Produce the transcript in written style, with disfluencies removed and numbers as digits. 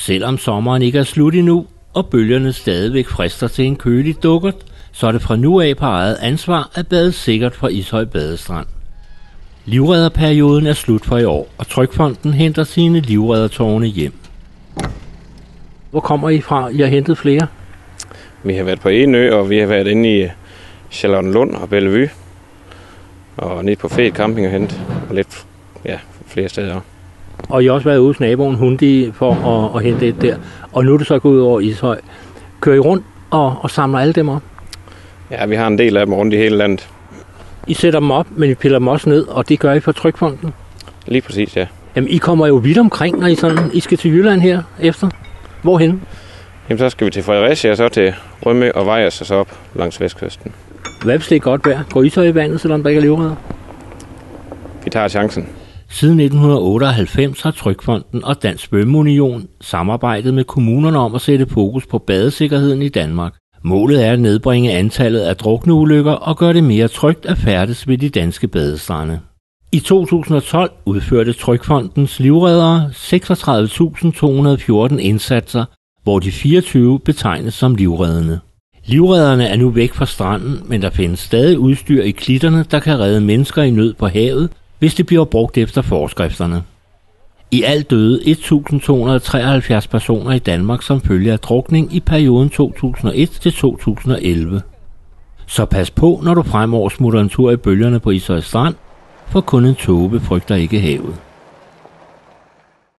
Selvom sommeren ikke er slut endnu, og bølgerne stadigvæk frister til en kølig dukkert, så er det fra nu af på eget ansvar at bade sikkert fra Ishøj Badestrand. Livredderperioden er slut for i år, og Trygfonden henter sine livreddertårne hjem. Hvor kommer I fra? I har hentet flere? Vi har været på Enø, og vi har været inde i Charlottenlund og Bellevue, og nede på Fed Camping og hentet, og lidt flere steder. Og I har også været ude hos naboen Hundi for at hente et der, og nu er det så gået ud over Ishøj. Kører I rundt og samler alle dem op? Ja, vi har en del af dem rundt i hele landet. I sætter dem op, men I piller dem også ned, og det gør I for Trygfonden? Lige præcis, ja. Jamen, I kommer jo vidt omkring, når I skal til Jylland her efter. Hvorhen? Jamen, så skal vi til Fredericia, og så til Rømø og Vejers, og så op langs vestkysten. Hvad hvis det er godt vejr? Går I så i vandet, selvom der ikke er livredder? Vi tager chancen. Siden 1998 har Trygfonden og Dansk Svømmeunion samarbejdet med kommunerne om at sætte fokus på badesikkerheden i Danmark. Målet er at nedbringe antallet af drukneulykker og gøre det mere trygt at færdes ved de danske badestrande. I 2012 udførte Trygfondens livreddere 36.214 indsatser, hvor de 24 betegnes som livreddende. Livredderne er nu væk fra stranden, men der findes stadig udstyr i klitterne, der kan redde mennesker i nød på havet, hvis det bliver brugt efter forskrifterne. I alt døde 1.273 personer i Danmark som følge af drukning i perioden 2001 til 2011. Så pas på, når du fremover smutter en tur i bølgerne på Ishøj Strand, for kun en tåbe frygter ikke havet.